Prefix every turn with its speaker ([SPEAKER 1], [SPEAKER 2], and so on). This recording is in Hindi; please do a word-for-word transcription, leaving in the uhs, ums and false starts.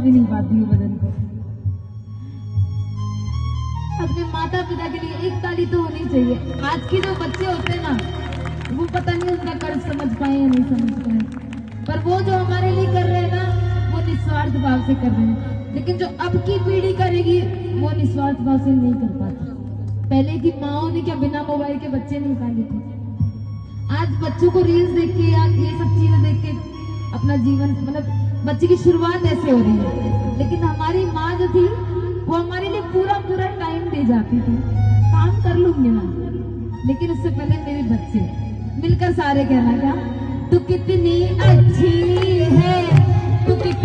[SPEAKER 1] भी नहीं पाती हूँ बदन को। अपने माता पिता के लिए एक ताली तो होनी चाहिए। आज के जो बच्चे होते हैं ना, वो पता नहीं उनका कर्ज समझ पाए या नहीं समझ पाए, पर वो जो हमारे लिए कर रहे हैं ना, वो निस्वार्थ भाव से कर रहे हैं। लेकिन जो अब की पीढ़ी करेगी, वो निस्वार्थ भाव से नहीं कर पाती। पहले की माओ ने क्या बिना मोबाइल के बच्चे नहीं पाले थे? आज बच्चों को रील्स देख के या ये सब चीजें देख के अपना जीवन, मतलब बच्चे की शुरुआत ऐसे हो रही है। लेकिन हमारी माँ जो थी, वो हमारे लिए पूरा पूरा टाइम दे जाती थी। काम कर लूंगी ना, लेकिन उससे पहले मेरे बच्चे, मिलकर सारे कहना क्या, तू कितनी अच्छी है, तू कितनी